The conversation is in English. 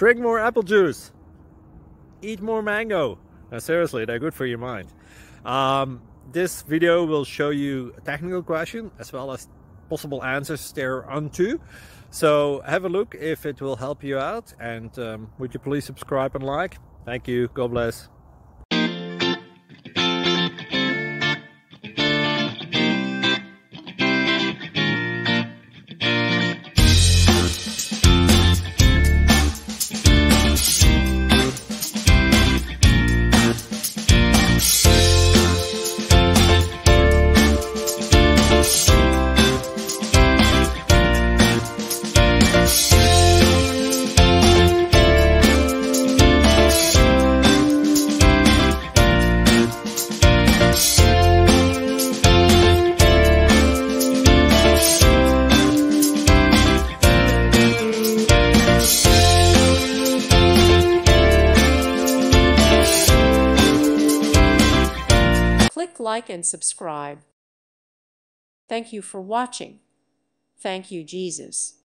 Drink more apple juice. Eat more mango. Now, seriously, they're good for your mind. This video will show you a technical question as well as possible answers thereunto. So have a look if it will help you out, and would you please subscribe and like? Thank you. God bless. Click like and subscribe. Thank you for watching. Thank you, Jesus.